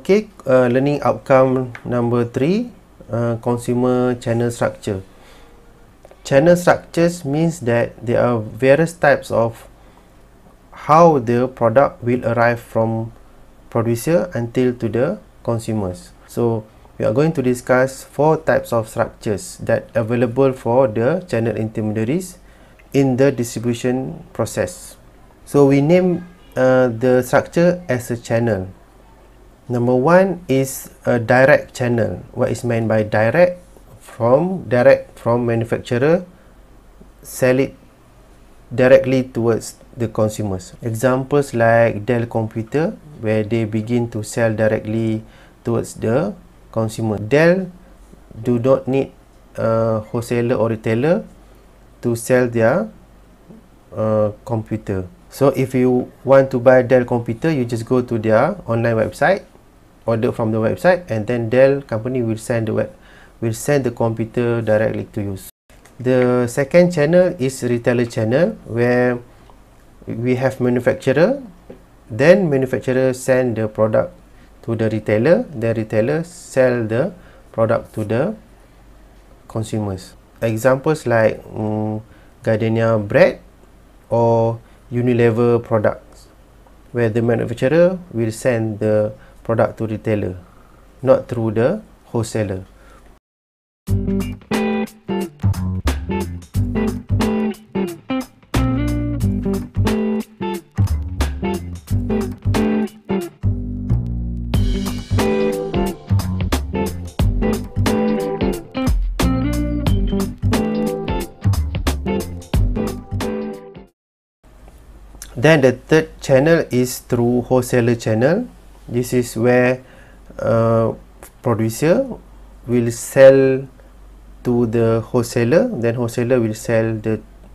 Okay, learning outcome number 3, consumer channel structure. Channel structures means that there are various types of how the product will arrive from producer until to the consumers. So we are going to discuss 4 types of structures that are available for the channel intermediaries in the distribution process. So we name the structure as a channel. Number 1 is a direct channel. What is meant by direct? Direct from manufacturer, sell it directly towards the consumers. Examples like Dell Computer, where they begin to sell directly towards the consumer. Dell do not need a wholesaler or retailer to sell their computer. So if you want to buy Dell computer, you just go to their online website, order from the website, and then Dell company will send the computer directly to you. The second channel is retailer channel, where we have manufacturer, then manufacturer send the product to the retailer, the retailer sell the product to the consumers. Examples like Gardenia bread or Unilever products, where the manufacturer will send the product to retailer, not through the wholesaler. Then the third channel is through wholesaler channel. This is where producer will sell to the wholesaler, then wholesaler will sell to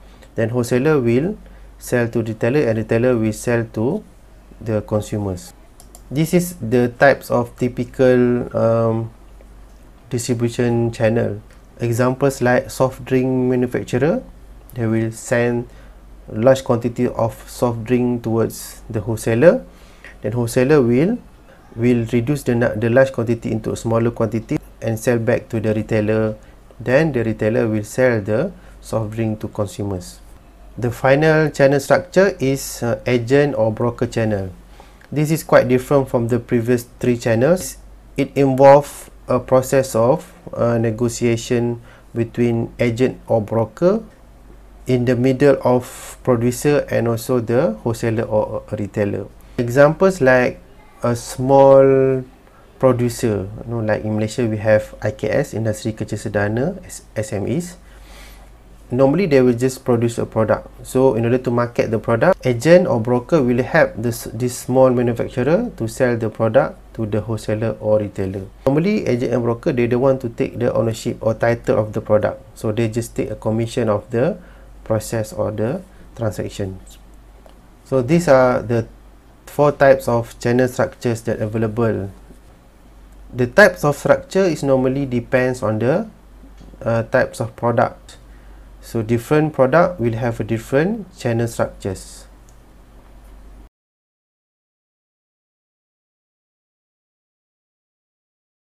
retailer, and retailer will sell to the consumers. This is the types of typical distribution channel. Examples like soft drink manufacturer, they will send large quantity of soft drink towards the wholesaler, then wholesaler will reduce the large quantity into a smaller quantity and sell back to the retailer, then the retailer will sell the soft drink to consumers. The final channel structure is agent or broker channel. This is quite different from the previous 3 channels. It involves a process of negotiation between agent or broker in the middle of producer and also the wholesaler or retailer. Examples like a small producer, like in Malaysia we have IKS, Industri Kecil Sederhana, SMEs. Normally they will just produce a product. So in order to market the product, agent or broker will help this small manufacturer to sell the product to the wholesaler or retailer. Normally agent and broker, they don't want to take the ownership or title of the product, so they just take a commission of the process or the transaction. So these are the 4 types of channel structures that are available. The types of structure is normally depends on the types of product. So different product will have a different channel structures.